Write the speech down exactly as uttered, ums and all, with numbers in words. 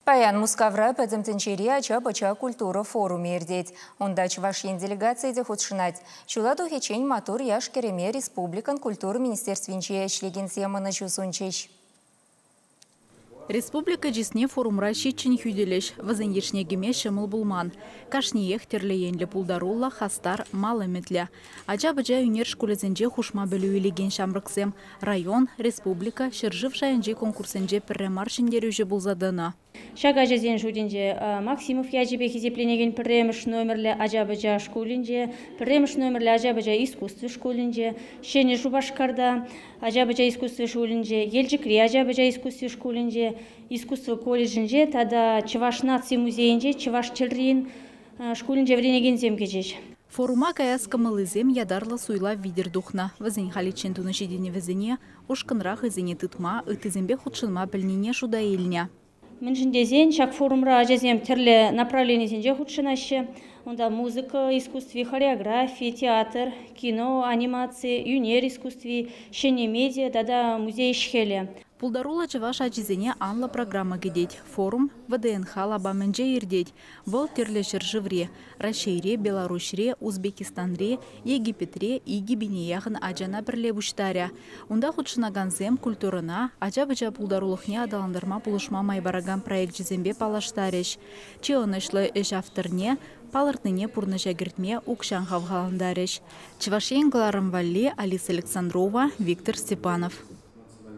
Паян Мускавра пәдімтінчері ача-бача культура форум ердет. Онда Чувашин делегацияде худшынать. Чуладу хечень матур яш кереме республикан культура министерствинче шлеген семаны чусунчеш. Республика жесне форумра шетчен хюделеш, вазынешнегеме шымыл булман. Кашниех терлеенлі пулдарулла хастар малы метля. Ача-бача юнер школезенже хушма білу елеген шамрыксем. Район, республика, шыржыв шайынже конкурсенже пірре маршиндерюже булзадына. Шага жазен жудинже Максимов яжебе хизепленеген премыш номерлі Ача-бача школинже, премыш номерлі Ача-бача искусство школинже, шене Жубашкарда Ача-бача искусство школинже, Елжикри Ача-бача искусство школинже, искусство колледжинже, тада Чуваш нации музейинже, Чуваш челрин школинже вренеген земкежеш. Форума каяска мылызем ядарлы суйла видер духна. Вазень халичен тунышидене вазене, ушканрах изене тытма, ытызембе худшынма білнене шуда елня. Менжіндезен, шак форумра ажазем терлі направленезенже худшынашы. Онда музыка, искусстве, хореография, театр, кино, анимация, юнер искусстве, шене медиа, дада музей шхеле. Пулдарула Чуваш ачизене анла программа гедеть. Форум ВДНХ лабаменже ирдеть. Вол терлешер живре. Рашейре, Беларусьре, Узбекистанре, Египетре и Гибинеяхын аджана бірлебуштаря. Унда худшынаганзем культурына Ача-бача пулдарулықне адаландырма пулышма майбараган проект жезембе палаштареш. Чеонышлы эш авторне палыртныне пурны жагертме укшан хавгаландареш. Чувашен Гларам Валли, Алиса Александрова, Виктор Степанов.